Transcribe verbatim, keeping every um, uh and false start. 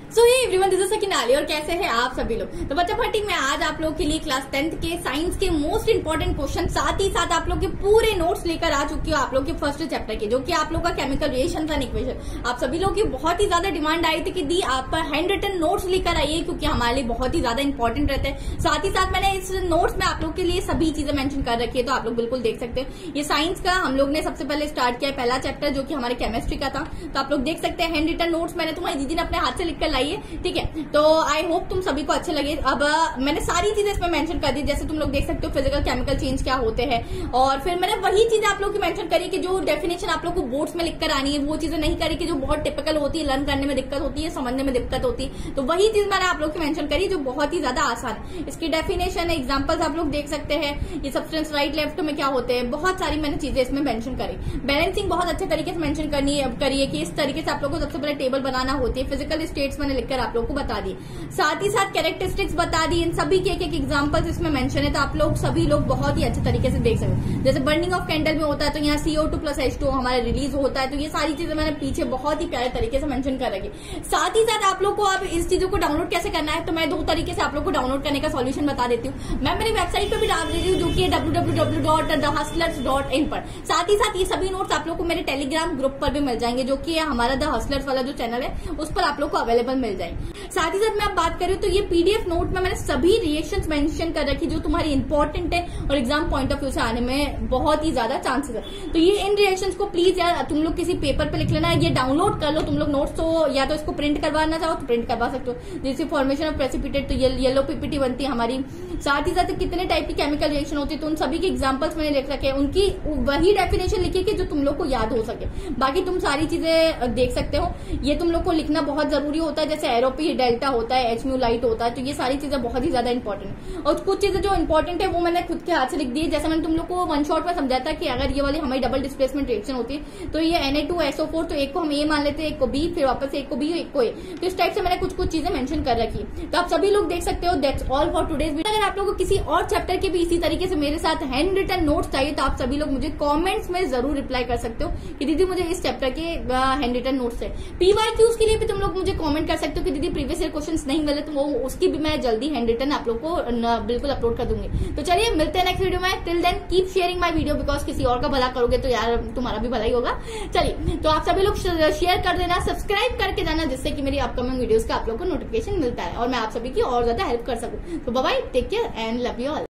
सो ये everyone this is सकिनाली और कैसे हैं आप सभी लोग। तो बच्चा फटिंग में आज आप लोगों के लिए क्लास टेंथ के साइंस के मोस्ट इंपोर्टेंट क्वेश्चन साथ ही साथ आप लोग के पूरे नोट्स लेकर आ चुकी हूँ आप लोग के फर्स्ट चैप्टर के, जो कि आप लोग का केमिकल रिएक्शन एंड इक्वेशन। आप सभी लोग की बहुत ही ज्यादा डिमांड आई थी कि दी आप हैंड रिटन नोट्स लेकर आइए, क्योंकि हमारे लिए बहुत ही ज्यादा इंपॉर्टेंट रहते हैं। साथ ही साथ मैंने इस नोट्स में आप लोग के लिए सभी चीजें मेंशन कर रखी है, तो आप लोग बिल्कुल देख सकते हैं। ये साइंस का हम लोग ने सबसे पहले स्टार्ट किया पहला चैप्टर, जो कि हमारे केमिस्ट्री का था। तो आप लोग देख सकते हैं हैंड रिटन नोट्स मैंने तुम्हारी दीदी ने अपने हाथ से लिखकर लाई है, ठीक है। तो आई होप तुम सभी को अच्छे लगे। अब मैंने सारी चीजें इसमें मेंशन कर दी, जैसे तुम लोग देख सकते हो फिजिकल केमिकल चेंज क्या होते हैं, और फिर मैंने वही चीजें आप लोग की मेंशन करी कि जो डेफिनेशन आप लोग को बोर्ड्स में लिखकर आनी है, वो चीजें नहीं करी कि जो बहुत टिपिकल होती है, लर्न करने में दिक्कत होती है, समझने में दिक्कत होती है। तो वही चीज मैंने आप लोग की मेंशन करी जो बहुत ही ज्यादा आसान है। इसकी डेफिनेशन एग्जाम्पल्स आप लोग देख सकते हैं। ये सब्सटेंस राइट लेफ्ट में क्या होते हैं, बहुत सारी मैंने चीजें इसमें मेंशन करी। बैलेंसिंग बहुत अच्छे तरीके से मेंशन करनी है करिए कि इस तरीके से आप लोग को सबसे पहले टेबल बनाना होती है। फिजिकल स्टेट्स मैंने लिखकर आप लोग को बता दी, साथ ही साथ कैरेक्टरिस्टिक्स बता दी। इन सभी के एक एक एग्जांपल्स इसमें मेंशन है, तो आप लोग सभी लोग बहुत ही अच्छे तरीके से देख सकते हैं। जैसे बर्निंग ऑफ कैंडल में होता है तो यहाँ CO two plus H two हमारा रिलीज होता है। तो ये सारी चीजें मैंने पीछे बहुत ही प्यारे तरीके से मेंशन कर रखी। साथ ही साथ आप लोग को अब इस चीजों को डाउनलोड कैसे करना है, तो मैं दो तरीके से आप लोग को डाउनलोड करने का सोल्यूशन बता देती हूँ। मैं मेरी वेबसाइट पर भी डाल देती हूँ, जो की W W W dot the hustlers dot in पर। साथ ही साथ ये सभी नोट्स आप लोग को मेरे टेलीग्राम ग्रुप पर भी मिल जाएंगे, जो की हमारा द हसलर्स वाला जो चैनल है उस पर आप लोग को अवेलेबल मिल जाएंगे। साथ ही साथ मैं अब बात करूँ तो ये पीडीएफ नोट में मैंने सभी रिएक्शंस मेंशन कर रखी जो तुम्हारी इंपॉर्टेंट है और एग्जाम पॉइंट ऑफ व्यू से आने में बहुत ही ज्यादा चांसेस है। तो ये इन रिएक्शंस को प्लीज यार तुम लोग किसी पेपर पे लिख लेना, ये डाउनलोड कर लो तुम लोग नोट्स। तो या तो इसको प्रिंट करवाना चाहो तो प्रिंट करवा सकते हो। जैसे फॉर्मेशन ऑफ प्रेसिपिटेट तो ये येलो पीपीटी बनती है हमारी। साथ ही साथ कितने टाइप की केमिकल रिएक्शन होती है, तो उन सभी के एग्जाम्पल्स मैंने लिख रखे हैं। उनकी वही डेफिनेशन लिखी कि जो तुम लोग को याद हो सके। बाकी तुम सारी चीजें देख सकते हो। ये तुम लोग को लिखना बहुत जरूरी होता है, जैसे एरोपी डेल्टा होता है, एच म्यू लाइट होता है। तो ये सारी चीजें बहुत ही ज्यादा इंपॉर्टेंट है, और कुछ चीजें जो इंपॉर्टेंट है वो मैंने खुद के हाथ से लिख दी है। जैसे मैंने तुम लोग को वन शॉट में समझाया था कि अगर ये वाली हमारी डबल डिस्प्लेसमेंट रिएक्शन होती है तो ये N A two S O four, तो एक को हम ए मान लेते हैं, एक को बी, फिर वापस एक को बी, एक को ए। तो इस टाइप से मैंने कुछ कुछ चीजें मेंशन कर रखी। तो आप सभी लोग देख सकते हो। That's all for today's video. अगर आप लोगों को किसी और चैप्टर के भी इसी तरीके से मेरे साथ हैंड रिटन नोट्स चाहिए, तो आप सभी लोग मुझे कमेंट्स में जरूर रिप्लाई कर सकते हो कि दीदी मुझे इस चैप्टर के हैंड रिटन नोट्स है। पीवाई क्यूज के लिए भी तुम लोग मुझे कमेंट कर सकते हो कि दीदी प्रीवियस ईयर क्वेश्चंस नहीं मिले, तो वो उसकी भी मैं जल्दी हैंड रिटन आप लोग को बिल्कुल अपलोड कर दूंगी। तो चलिए मिलते हैं नेक्स्ट वीडियो में। Till then keep sharing my video, because किसी और का भला करोगे तो यार तुम्हारा भी भला ही होगा। चलिए तो आप सभी लोग शेयर कर देना, सब्सक्राइब करके जाना, जिससे कि मेरी अपकमिंग वीडियोस का आप लोग को नोटिफिकेशन मिलता है और मैं आप सभी की और ज्यादा हेल्प कर सकूं। तो bye bye, take care and love you all.